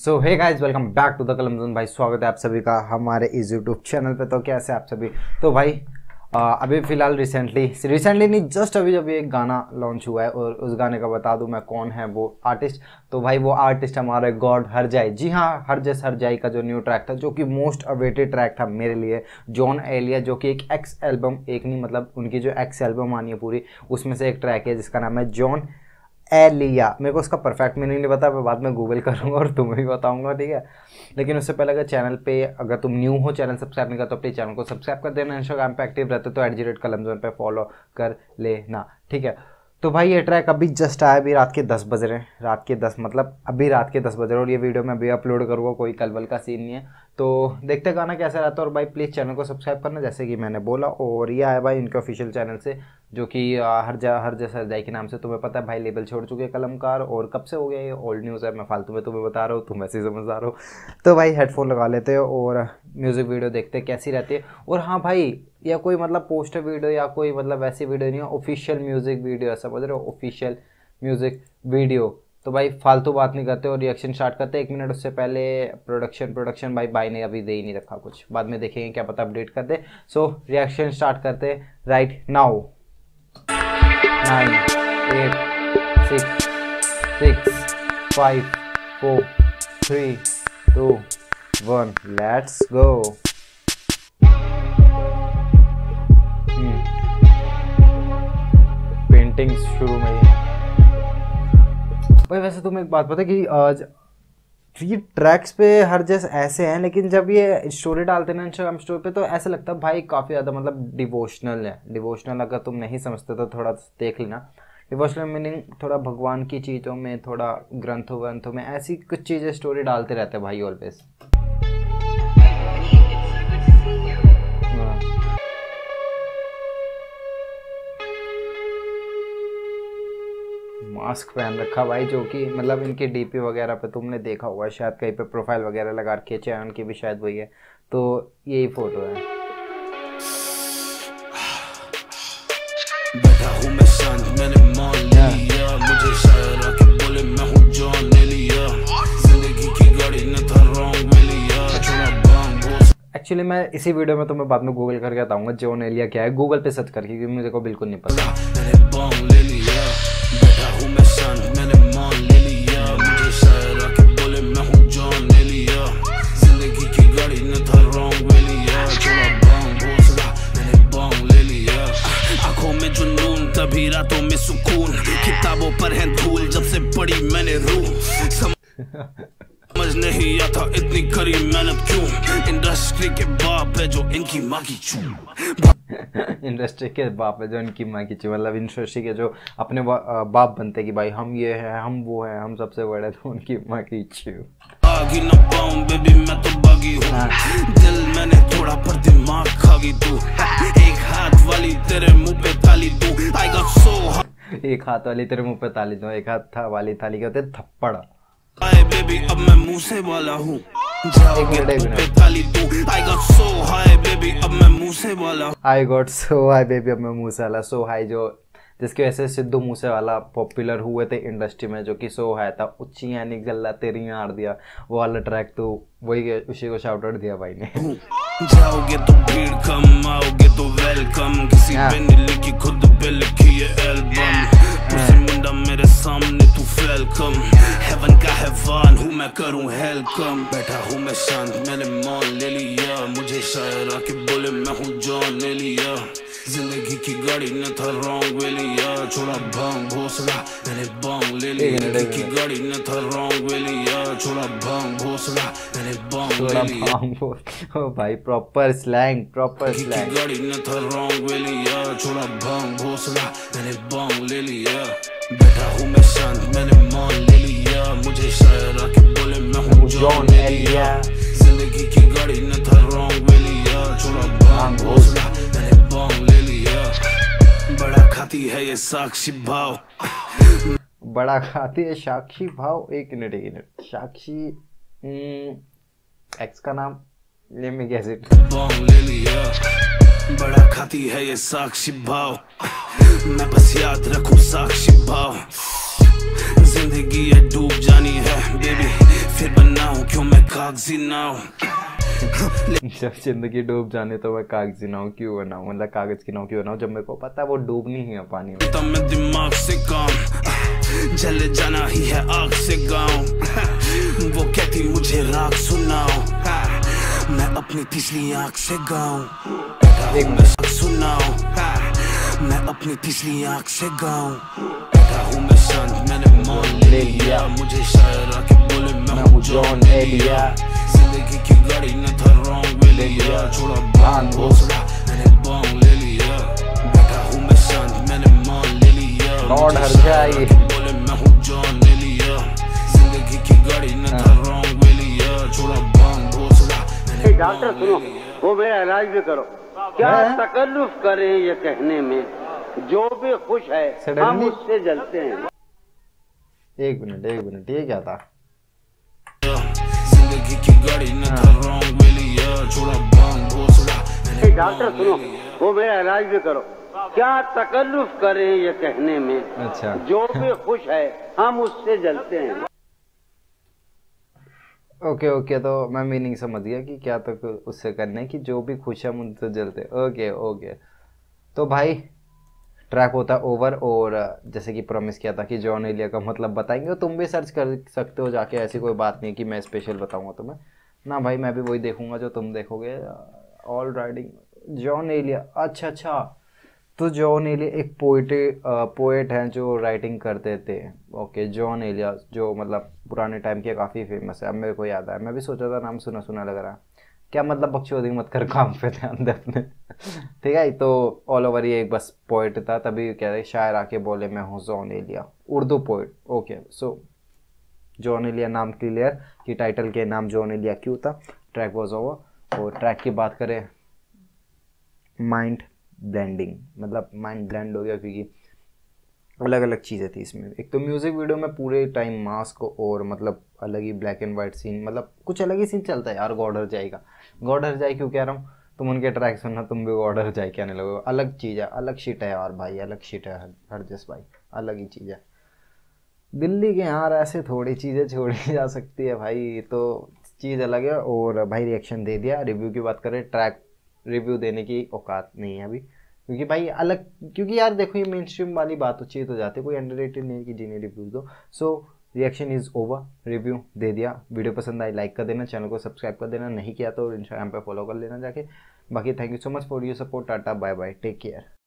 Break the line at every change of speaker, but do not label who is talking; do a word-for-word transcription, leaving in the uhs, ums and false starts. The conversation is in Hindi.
So hey guys, welcome back to the Kalam zone. भाई स्वागत है आप सभी का हमारे इस यूट्यूब चैनल पे। तो कैसे आप सभी? तो भाई आ, अभी फ़िलहाल रिसेंटली रिसेंटली नहीं जस्ट अभी जब एक गाना लॉन्च हुआ है और उस गाने का बता दूं मैं कौन है वो आर्टिस्ट। तो भाई वो आर्टिस्ट हमारे गॉड हरजाई। जी हाँ, हरजस हरजाई का जो न्यू ट्रैक था, जो कि मोस्ट अवेटेड ट्रैक था मेरे लिए, जॉन एलिया, जो कि एक एक्स एल्बम, एक नहीं मतलब उनकी जो एक्स एल्बम आनी है पूरी, उसमें से एक ट्रैक है जिसका नाम है जॉन एलिया। मेरे को उसका परफेक्ट मीनिंग नहीं पता, मैं बाद में गूगल करूँगा और तुम्हें भी बताऊँगा, ठीक है। लेकिन उससे पहले अगर चैनल पे अगर तुम न्यू हो, चैनल सब्सक्राइब नहीं कर तो अपने चैनल को सब्सक्राइब कर देना। इंस्टाग्राम पे एक्टिव रहते तो at the rate Kalam zone पे फॉलो कर लेना, ठीक है। तो भाई ये ट्रैक अभी जस्ट आया, अभी रात के दस बज रहे हैं, रात के दस मतलब अभी रात के दस बज रहे हैं और ये वीडियो मैं अभी अपलोड करूँगा, कोई कलवल का सीन नहीं है। तो देखते गाना कैसा रहता है। और भाई प्लीज़ चैनल को सब्सक्राइब करना जैसे कि मैंने बोला। और ये आया भाई इनके ऑफिशियल चैनल से, जो कि हर जा हर जैसा हरजाई के नाम से, तुम्हें पता है भाई लेबल छोड़ चुके हैं कलमकार। और कब से हो गया ये ओल्ड न्यूज़ है, मैं फालतू में तुम्हें बता रहा हूँ, तुम ऐसे ही समझदार हो। तो भाई हेडफोन लगा लेते हो और म्यूज़िक वीडियो देखते कैसी रहती है। और हाँ भाई, या कोई मतलब पोस्टर वीडियो या कोई मतलब वैसी वीडियो नहीं है, ऑफिशियल म्यूज़िक वीडियो है, समझ रहे हो, ऑफिशियल म्यूज़िक वीडियो। तो भाई फालतू बात नहीं करते और रिएक्शन स्टार्ट करते। एक मिनट उससे पहले प्रोडक्शन प्रोडक्शन भाई बाई ने अभी दे ही नहीं रखा कुछ, बाद में देखेंगे, क्या पता अपडेट कर दे। सो रिएक्शन स्टार्ट करते right now. Nine eight six six five four three two one, let's go. Painting शुरू में ही भाई। वैसे तुम्हें एक बात पता है कि आज ये ट्रैक्स पे हर जैसे ऐसे हैं, लेकिन जब ये स्टोरी डालते हैं ना इंस्टाग्राम स्टोरी पे, तो ऐसा लगता है भाई काफ़ी ज़्यादा मतलब डिवोशनल है। डिवोशनल अगर तुम नहीं समझते तो थोड़ा देख लेना। डिवोशनल मीनिंग थोड़ा भगवान की चीज़ों में, थोड़ा ग्रंथों ग्रंथों में ऐसी कुछ चीज़ें स्टोरी डालते रहते हैं भाई ऑलवेज। मास्क पहन रखा भाई, जो कि मतलब इनके डीपी वगैरह पे तुमने देखा होगा शायद, कहीं पे प्रोफाइल वगैरह लगा रखी है, चैनल की भी शायद वही है। तो यही फोटो है। बैठा हूं मैं शांत, मैंने मान लिया, मुझे शायर आके बोले मैं हूं जॉन एलिया, जिंदगी की गाड़ी ने था रॉन्ग में लिया, छोड़ा बांग। एक्चुअली मैं इसी वीडियो में तुम्हें बाद में गूगल करके बताऊंगा जॉन एलिया क्या है, गूगल पे सर्च करके, क्योंकि मुझे को बिल्कुल नहीं पता। मैंने बांग ले लिया, बैठा हूं मैं शांत, मैंने मान ले लिया, मुझे शायर आके बोले मैं हूं जॉन एलिया, जिंदगी की गाड़ी ने था रॉन्ग में लिया, छोड़ा बांग घोंसला, मैंने बांग ले लिया। आंखों में जुनून तभी रातों में सुकून, किताबों पर है धूल जब से पढ़ी मैंने रूह, समझ नहीं आता इतनी करी मेहनत क्यों, इंडस्ट्री के बाप है जो इनकी माँ की चू। इंडस्ट्री के बाप है जो इनकी माँ की चू, मतलब इंडस्ट्री के जो अपने बाप बनते कि भाई हम ये है, हम वो है, हम सबसे बड़े, तो उनकी माँ की चू। आगी न पाऊं बेबी मैं तो बागी हूँ, दिल मैंने थोड़ा पर दिमाग खा गई तू, एक हाथ वाली तेरे मुंह पे ताली तू, आई गॉट सो, एक हाथ वाली तेरे मुंह पे ताली दो, एक हाथ था वाली ताली के होते थप्पड़। आए बेबी अब मैं मुंह से वाला हूँ, जाओगे पे ताली तू, I got so high baby अब मैं मुंह से वाला, I got so high baby अब मैं मुंह से वाला। सो हाई जो जिसकी वजह से सिद्धू मूसेवाला पॉपुलर हुए थे इंडस्ट्री में, जो कि सो हाई था, उच्ची यानी गल्ला तेरी आड़ दिया, वो वाला ट्रैक, तो वही उसी को शाउट आउट दिया भाई ने। जाओगे तो भीड़ कम, आओगे तो वेलकम, किसी पे नहीं लिखी खुद पे लिखी ये एल्बम, उसी मुंडा मेरे सामने तू वेलकम, हेवन का हैवान हूँ मैं करूँ हेलकम, बैठा हूँ मैं शांत, मैंने मान ले लिया, मुझे शायर आके बोले मैं हूँ जॉन एलिया, जिंदगी की गाड़ी ने था रॉन्ग वे लिया, छोड़ा भांग घोंसला, मैंने बांग ले लिया, जिंदगी की गाड़ी ने था रॉन्ग वे लिया, छोड़ा भांग घोंसला, मैंने बांग ले लिया। ओ भाई प्रॉपर स्लैंग, प्रॉपर स्लैंग। गाड़ी ने था रॉन्ग वे लिया, छोड़ा भांग घोंसला, मैंने बांग ले लिया, बैठा हूँ मैं शांत, मैंने मान ले लिया, मुझे शायर आके बोले मैं हूँ जॉन एलिया, जिंदगी की गाड़ी ने था रॉन्ग वे लिया, छोड़ा भांग घोंसला, मैंने बांग ले लिया। बड़ा खाती है ये साक्षी भाव, बड़ा खाती है साक्षी भाव। एक मिनट एक मिनट, साक्षी एक्स का नाम ले में कैसे बांग ले लिया, बड़ा खाती है ये साक्षी भाव, मैं बस याद रखूं साक्षी भाव, जिंदगी है डूब जानी है बेबी, फिर बनाऊं क्यों मैं कागजी ना हूं। जब जिंदगी डूब जाने तो मैं कागजी ना हूं क्यों बनाऊं, मतलब कागज की नाव क्यों बनाऊं जब मेरे को पता है वो डूबनी ही है पानी में। तब मैं दिमाग से काम जले जाना ही है आग से गाऊं। वो कहती मुझे राग सुनाओ, मैं अपनी तीसरी आंख से गाऊं। एक मैं सुनाओ, मैं अपनी तीसरी आंख से गाऊं। हूँ मैं संत मैंने मान ले लिया, मुझे शायर आके बोले मैं हूँ जॉन एलिया। जिंदगी की गाड़ी ने था रॉन्ग में ले लिया, छोड़ा बांग घोसला मैंने बॉन्ग ले लिया। बैठा हूँ मैं संत मैंने मान ले लिया,
लॉर्ड हर जाए
बोले मैं हूँ जॉन एलिया। जिंदगी की गाड़ी ने था रॉन्ग में लिया, छोड़ा बांग घोसला।
डॉक्टर सुनो, वो मेरा इलाज भी करो। क्या तकल्लुफ करें ये कहने में, जो भी खुश है हम उससे जलते हैं।
एक मिनट एक मिनट ये क्या था?
जिंदगी की गाड़ी ने था रॉन्ग में लिया, छोड़ा बांग घोसला।
डॉक्टर सुनो, वो मेरा इलाज भी करो। क्या तकल्लुफ करें ये कहने में,
अच्छा
जो भी खुश है हम उससे जलते हैं।
ओके ओके तो मैं मीनिंग समझ गया कि क्या तक तो उससे करने की जो भी खुश है मुझसे जलते। ओके ओके तो भाई ट्रैक होता ओवर, और जैसे कि प्रॉमिस किया था कि जॉन एलिया का मतलब बताएंगे, तुम भी सर्च कर सकते हो जाके, ऐसी कोई बात नहीं है कि मैं स्पेशल बताऊंगा तुम्हें ना भाई, मैं भी वही देखूंगा जो तुम देखोगे। ऑल राइटिंग जॉन एलिया, अच्छा अच्छा तो जॉन एलिया एक पोइट पोएट हैं जो राइटिंग करते थे। ओके जॉन एलिया जो मतलब पुराने टाइम के काफ़ी फेमस है, अब मेरे को याद आया, मैं भी सोचा था नाम सुना सुना लग रहा। क्या मतलब बकचोदी मत कर, काम पे ध्यान दे अपने। ठीक है तो ऑल ओवर ये एक बस पोइट था, तभी कह रहे शायर आके बोले मैं हूँ Jaun Elia, Urdu poet. Okay so Jaun Elia नाम क्लियर कि टाइटल के नाम जॉन एलिया क्यों था। ट्रैक वॉज ओवर, और ट्रैक की बात करें माइंड ब्लेंडिंग, मतलब माइंड ब्लेंड हो गया क्योंकि अलग अलग चीज़ें थी इसमें। एक तो म्यूज़िक वीडियो में पूरे टाइम मास्क और मतलब अलग ही ब्लैक एंड वाइट सीन, मतलब कुछ अलग ही सीन चलता है यार। गॉड हर जाए का, गॉड हर जाए क्यों कह रहा हूँ, तुम उनके ट्रैक सुनना तुम भी गॉड हर जाए कहने लगो। अलग चीज़ है, अलग शिट है यार भाई, अलग शिट है हर जस भाई, अलग ही चीज़ है। दिल्ली के यार ऐसे थोड़ी चीज़ें छोड़ी जा सकती है भाई, तो चीज़ अलग है। और भाई रिएक्शन दे दिया। रिव्यू की बात करें, ट्रैक रिव्यू देने की औकात नहीं है अभी, क्योंकि भाई अलग, क्योंकि यार देखो ये मेन स्ट्रीम वाली बात तो चीज़ हो जाती है, कोई अंडररेटेड नहीं है कि जिन्हें रिव्यू दो। So reaction is over, review दे दिया। वीडियो पसंद आई लाइक कर देना, चैनल को सब्सक्राइब कर देना, नहीं किया तो इंस्टाग्राम पे फॉलो कर लेना जाके। बाकी thank you so much for your support, tata bye bye, take care.